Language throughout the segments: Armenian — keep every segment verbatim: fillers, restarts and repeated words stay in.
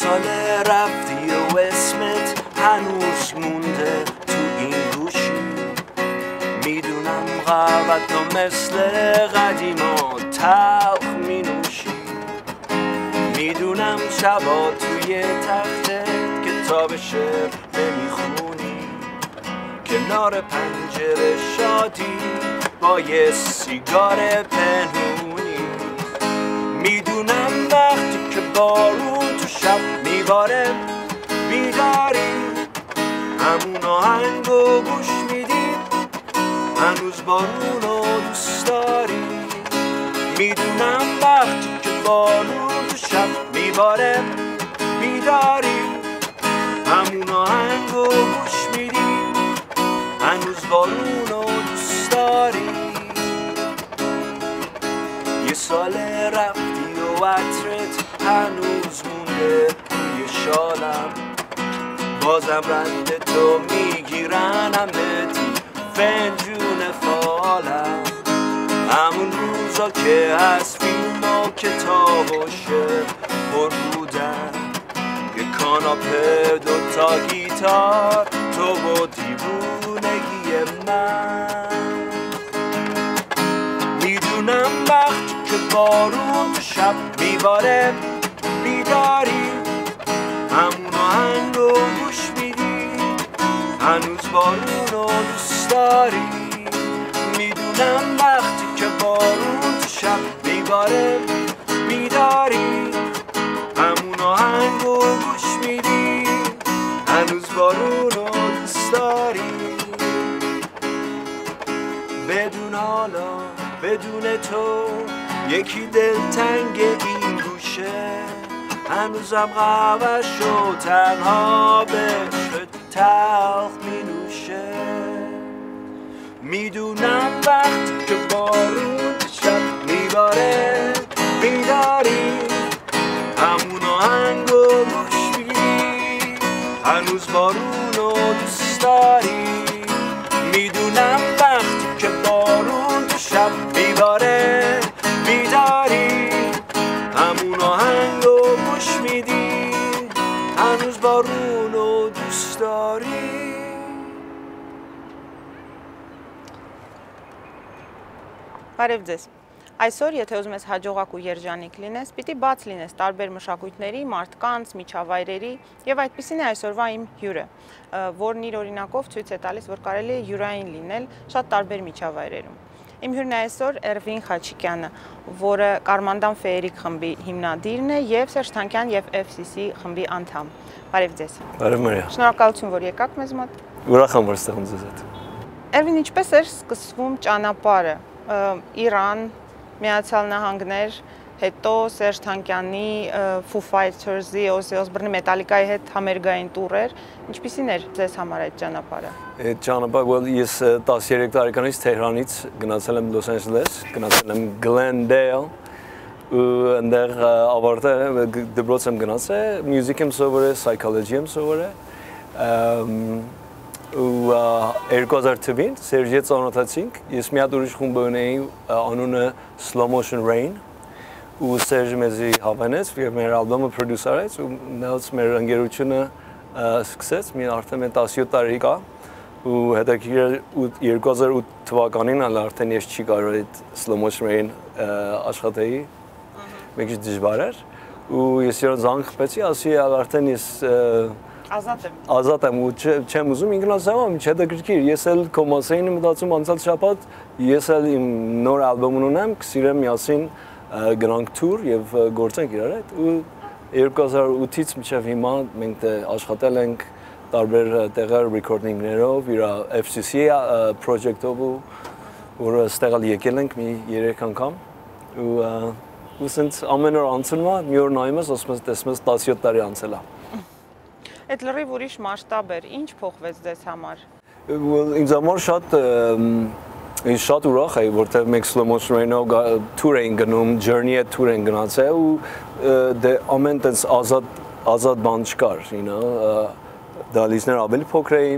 ساله رفتی و اسمت هنوز مونده تو این گوشی. میدونم قهوت تو مثل قدیما تلخ می نوشی. میدونم شبا توی تخته کتاب شعر نمیخونی، کنار پنجره شادی با یه سیگار پنهونی. میدونم وقتی که بارون تو شب میباره بیداری، همون آهنگو گوش میدی هنوز بارونو دوست داری. میدونم وقتی که بارون تو شب میباره بیداری، همون آهنگو گوش میدی هنوز بارونو دوست داری. یه ساله رفتی و عطرت هنوز مونده توی شالم، بازم رند تو میگیرن همه تو فنجون فالم. همون روزا که از فیلم و کتاب و شعر پر بودن، یه کاناپه دوتا گیتار تو و دیوونگی من. میدونم وقتی که بارون تو شب میباره بیداری، همون آهنگو گوش میدی هنوز بارونو دوست داری. میدونم وقتی که بارون تو شب میباره بیداری، همون آهنگو گوش میدی هنوز بارونو دوست داری. بدون حالا بدون تو یکی دلتنگ این گوشه، هنوزم قهوه‌شو تنها بهش تلخ می نوشه. میدونم وقتی که بارون شب میباره بیداری، همون آهنگو گوش میدی هنوز بارونو دوست داری. میدونم وقتی که بارون تو شب میباره بیداری، همون آهنگو گوش میدی هنوز بارونو دوست داری. Բարև ձեզ։ Այսօր, եթե ուզում ես հաջողակ ու երջանիկ լինես, պիտի բաց լինես տարբեր մշակույթների, մարդկանց, միջավայրերի, եւ այդպիսին է այսօրվա իմ հյուրը, որն իր օրինակով ցույց է տալիս, որ կարելի է յուրային լինել շատ տարբեր միջավայրերում։ Իմ հյուրն է այսօր Էրվին Խաչիկյանը, որը Կարմանդան Ֆեերիկ խմբի հիմնադիրն է եւ Սերժ Թանկյան եւ F C C խմբի անդամ։ Բարև ձեզ։ Բարև Մարիա։ Շնորհակալություն, որ եկաք մեզ մոտ։ Ուրախ եմ, որ ստեղ եմ ձեզ հետ։ Էրվին, ինչպես էր սկսվում ճանապարհը Իրան, Միացյալ Նահանգներ, հետո Սերժ Թանկյանի Foo Fighters-ի, Ozzy Osbourne-ի, Metallica-ի հետ համերգային տուրեր, ինչպիսին էր ձեզ համար այդ ճանապարհը։ Այդ ճանապարհը ես տասներեք տարեկանից Թեհրանից գնացել եմ Լոս Անջելես, գնացել եմ Glendale, ու այնտեղ ավարտել դպրոց եմ գնացել, music եմ սովորել, psychology եմ սովորել։ ու երկու հազար թվին Սերժի հետ ծանոթացինք, ես մի հատ ուրիշ խումբ ունեի անունը Slow Motion Rain, ու Սերժը մեզի հավանեց եւ մեր ալբոմը պրոդյուսերեց ու նայած մեր ընկերությունը սկսեց, մի արդեն տասնյոթ տարի կա ու հետաքրքիր երկու հազար ութ թվականին արդեն ես չի կարող այդ Slow Motion Rain աշխատեի, մի քիչ դժվար էր ու ես իրան զանգ խփեցի, ասի արդեն ես Ազատ եմ։ Ազատ եմ ու չեմ ուզում ինքնասեմ, ինչ հետաքրքիր, ես էլ կոմասեին եմ մտածում անցյալ շաբաթ, ես էլ իմ նոր ալբոմն ունեմ, կսիրեմ միասին գնանք տուր եւ գործենք իրար հետ ու երկու հազար ութից մինչեւ հիմա մենք աշխատել ենք տարբեր տեղեր ռեկորդինգներով, իր F C C project-ով, որը ստեղալ եկել ենք մի երեք անգամ ու ու սենց ամեն օր անցնում է, մի օր նայում ես, ասում ես տեսնում ես տասնյոթ տարի անցել է։ Այդ լրիվ ուրիշ մասշտաբ էր, ինչ փոխվեց ձեզ համար։ Ինձ համար շատ ինձ շատ ուրախ էի, որտեղ մենք Slow Motion Rain-ով տուր էին գնում, Journey-ը տուր են գնացել ու դե ամեն տես ազատ ազատ բան չկար, you know, դալիզներ ավելի փոքր էին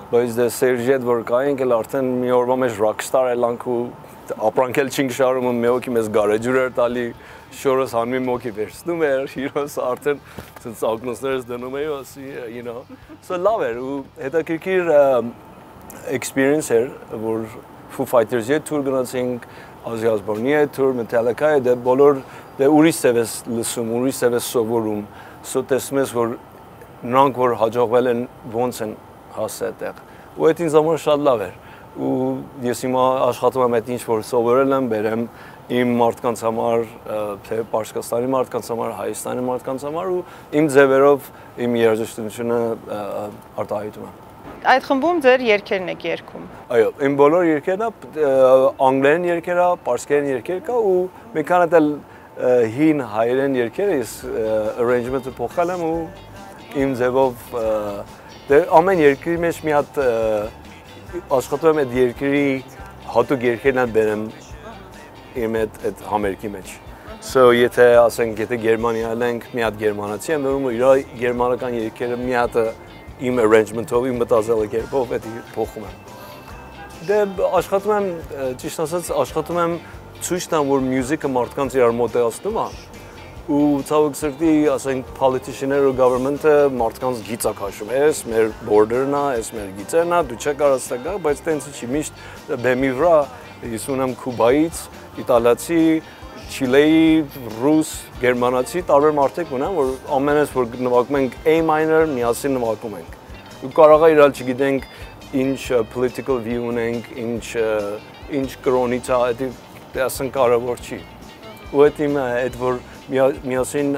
բայց դե Սերժի հետ որ կայինք էլ արդեն մի օրվա մեջ rockstar էլանք ու ապրանքել չինք շարում ու մի հոգի մեզ գարեջուր էր տալի շորս հանմի մոքի վերցնում էր հիրոս արդեն ցած ակնոցներս դնում էի ասի you know so լավ էր ու հետաքրքիր experience էր որ Foo Fighters-ի հետ tour գնացինք Ozzy Osbourne-ի հետ tour Metallica-ի դե բոլոր դե ուրիշ սև ես լսում ուրիշ սև ես սովորում so տեսնում ես որ նրանք որ հաջողվել են ոնց են հասել այդտեղ ու այդ ինձ համար շատ լավ էր ու ես հիմա աշխատում եմ այդ ինչ որ սովորել եմ բերեմ իմ մարդկանց համար, թե Պարսկաստանի մարդկանց համար, Հայաստանի մարդկանց համար ու իմ ձևերով իմ երաժշտությունը արտահայտում եմ։ Այդ խմբում ձեր երգերն եք երգում։ Այո, իմ բոլոր երգերն անգլերեն երգեր է, պարսկերեն երգեր կա ու մի քանի էլ հին հայերեն երգեր ես arrangement-ը փոխել եմ ու իմ ձևով դե ամեն երկրի մեջ մի հատ աշխատում եմ այդ երկրի հատուկ երգերն բերեմ իմ այդ համերգի մեջ։ So եթե ասենք եթե Գերմանիայել ենք մի հատ գերմանացի եմ որում իր գերմանական երգերը մի հատը իմ arrangement-ով իմ մտածելը կերպով այդ փոխում եմ։ Դե աշխատում եմ ճիշտ ասած աշխատում եմ ցույց տամ որ մյուզիկը մարդկանց իրար մոտեցնում է ու ցավոք սրտի ասենք politician-ները ու government-ը մարդկանց գիծա քաշում էս մեր border-ն է, էս մեր գիծերն է, դու չեք կարող ստակա, բայց տենց չի միշտ բեմի վրա ես ունեմ Կուբայից, Իտալացի, Չիլեի, ռուս, գերմանացի տարբեր մարդիկ ունեմ, որ ամենից որ նվագում ենք A minor միասին նվագում ենք։ Ու կարող է իրար չգիտենք ինչ political view ունենք, ինչ ինչ կրոնից է, դա ասեն կարևոր չի։ Ու այդ իմ այդ որ միասին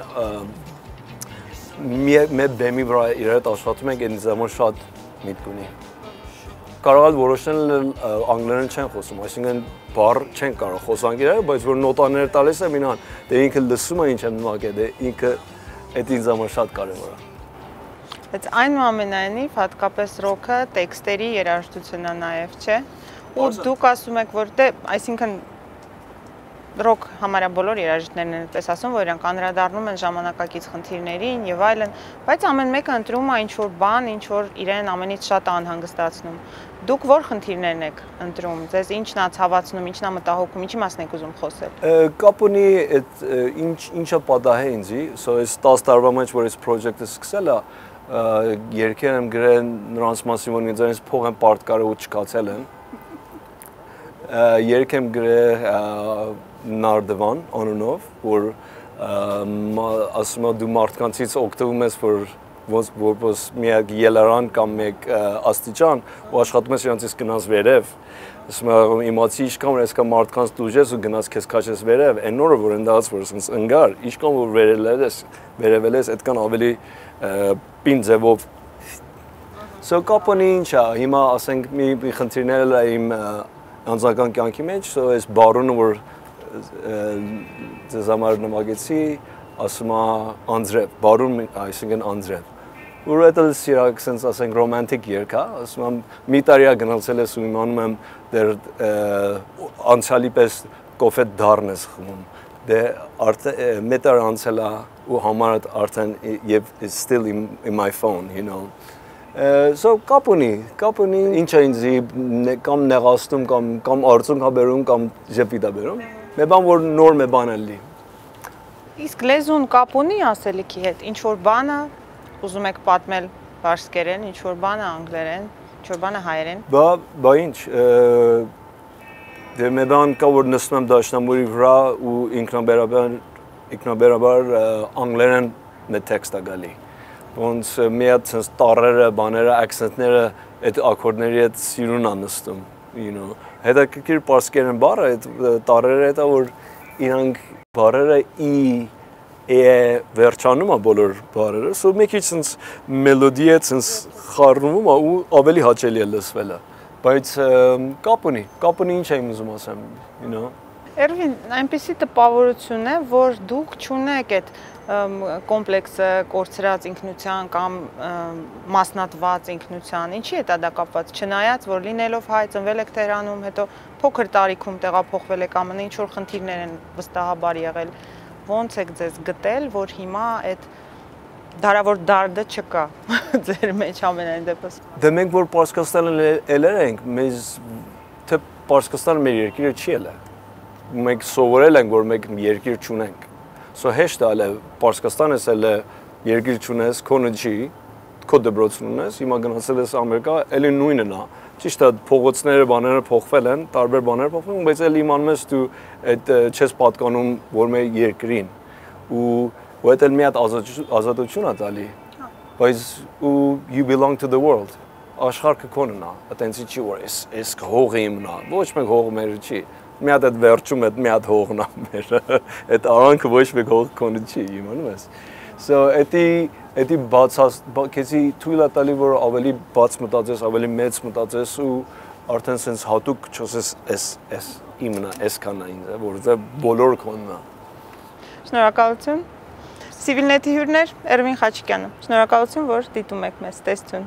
մի բեմի վրա իրար հետ աշխատում ենք, ինձ համար շատ միտք ունի։ Կարող է որոշել անգլերեն չեն խոսում, այսինքն բառ չեն կարող խոսանք իրար, բայց որ նոտաներ տալիս եմ ինան, դե ինքը լսում է ինչ եմ նվագել, դե ինքը այդ ինձ համար շատ կարևոր է։ Բայց այնուամենայնիվ հատկապես ռոքը տեքստերի երաժշտությունն է նաև, չէ՞։ Ու դուք ասում եք, որ դե, այսինքն ռոք համարյա բոլոր երաժիշտներն են այդպես ասում, որ իրանք անդրադառնում են ժամանակակից խնդիրներին եւ այլն, բայց ամեն մեկը ընտրում է ինչ-որ բան, ինչ-որ իրեն ամենից շատ անհանգստացնում։ Դուք որ խնդիրներն եք ընտրում, ձեզ ինչն է ցավացնում, ինչն է մտահոգում, ինչի մասն եք ուզում խոսել։ Կապ ունի այդ ինչ ինչը պատահե ինձի, so այս տասը տարվա մեջ որ այս project-ը սկսել է, երկեր եմ գրել նրանց մասին, որ ինձանից փող են պարտկարել ու չկացել են։ Երկ եմ գրել Նարդվան անունով, որ ասում եմ դու մարդկանցից օգտվում ես, որ որպես մեկ ելարան կամ մեկ աստիճան ու աշխատում ես իրանցից գնաս վերև։ Ասում եմ իմացի իշքան որ այսքան մարդկանց դուժես ու գնաս քեզ քաշես վերև, այն նորը որ ընդդած որ ասես ընկար, իշքան որ վերել ես, վերևել ես, այդքան ավելի պին ձևով։ So կապոնի ինչ է, հիմա ասենք մի խնդիրներ է իմ անձնական կյանքի մեջ, so այս բարոնը որ ձեզ համար նվագեցի, ասում է անձրև, բարուն այսինքն անձրև։ Որ այդ էլ սիրակ sense ասենք ռոմանտիկ երգ է, ասում եմ մի տարի գնացել ես ու իմանում եմ դեր անցյալի պես կոֆե դառն ես խմում։ Դե արդեն մի տարի անցել է ու համարդ արդեն եւ it's still in, in my phone, you know. So կապ ունի, կապ ունի ինչ է ինձի կամ նեղացնում կամ կամ արցունք ա բերում կամ ժպիտ ա բերում։ Մի բան որ նոր մի բան է լի։ Իսկ լեզուն կապ ունի ասելիքի հետ, ինչ որ բանը ուզում եք պատմել պարսկերեն, ինչ որ բանը անգլերեն, ինչ որ բանը հայերեն։ Բա բա ինչ, դե մի բան կա որ նստում եմ դաշնամուրի վրա ու ինքնաբերաբար ինքնաբերաբար անգլերեն մի տեքստ ա գալի։ Ոնց մի հատ sense տառերը, բաները, accent-ները այդ ակորդների հետ սիրուն է նստում, you know։ Հետաքրքիր պարսկերեն բառը այդ տառերը հետ է որ իրանք բառերը ի է վերջանում է բոլոր բառերը, so մի քիչ sense մելոդի հետ sense խառնվում է ու ավելի հաճելի է լսվելը։ Բայց կապ ունի, կապ ունի ինչ եմ ուզում ասեմ, you know։ Էրվին, այնպեսի տպավորություն է, որ դուք չունեք այդ կոմպլեքսը կորցրած ինքնության կամ մասնատված ինքնության, ինչի է դա կապված, չնայած որ լինելով հայ ծնվել եք Թեհրանում, հետո փոքր տարիքում տեղափոխվել եք ԱՄՆ, ինչ որ խնդիրներ են վստահաբար եղել, ոնց եք ձեզ գտել, որ հիմա այդ դարավոր դարդը չկա ձեր մեջ ամենայն դեպս։ Դե մենք որ Պարսկաստանը ելեր ենք, մեզ թե Պարսկաստանը մեր երկիրը չի ելը։ Մենք սովորել ենք, որ մենք երկիր չունենք։ Սո հեշտ է Պարսկաստանը ելը երկիր չունես, քոնը չի, քո դպրոցն ունես, հիմա գնացել ես Ամերիկա, էլի նույնն է։ Ճիշտ է, փողոցները, բաները փոխվել են, տարբեր բաներ փոխվել են, բայց էլի իմանում ես դու այդ չես պատկանում որ մեր երկրին։ Ու ու այդ էլ մի հատ ազատություն է տալի։ Բայց ու you belong to the world։ Աշխարհը քոնն է, այտենցի չի որ էս էս հողը իմն է։ Ոչ մեկ հողը մեր չի։ Մի հատ այդ վերջում այդ մի հատ հողն է մեր։ Այդ արանքը ոչ մեկ հող քոնը չի, իմանում ես։ So էդի էդի բացած քեզի թույլ է տալի որ ավելի բաց մտածես, ավելի մեծ մտածես ու արդեն sense հատուկ չոսես էս էս իմն է, էս կանա ինձ, որովհետեւ բոլոր քոնն է։ Շնորհակալություն։ Civilnet-ի հյուրներ Էրվին Խաչիկյանը։ Շնորհակալություն, որ դիտում եք մեզ, տեսություն։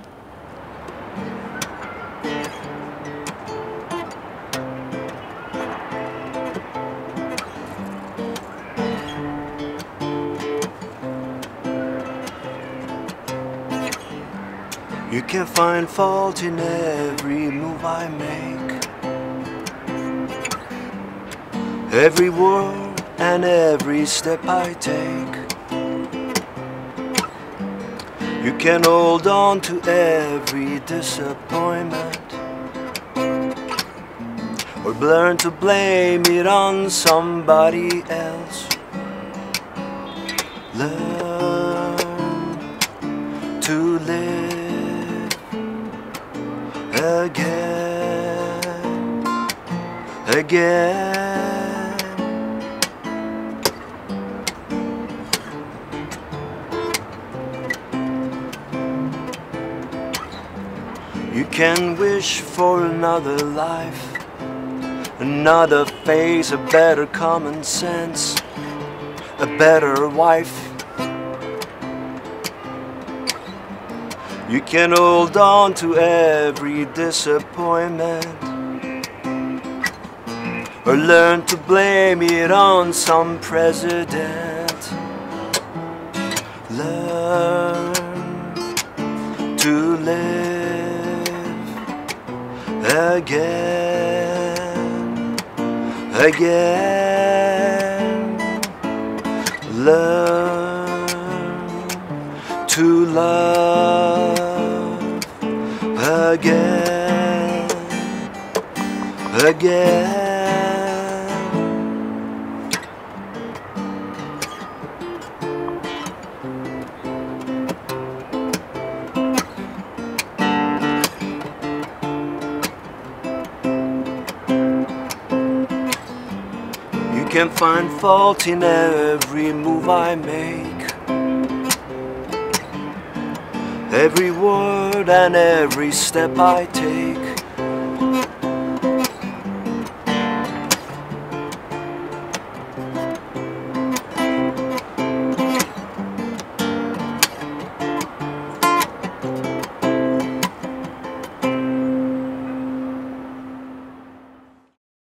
You can find fault in every move I make, every word and every step I take. You can hold on to every disappointment, or learn to blame it on somebody else. Learn to live again, again. You can wish for another life, another face, a better common sense, a better wife. You can hold on to every disappointment, or learn to blame it on some president. Learn to live again, again. Learn to love again, again. You can find fault in every move I make, every word and every step I take.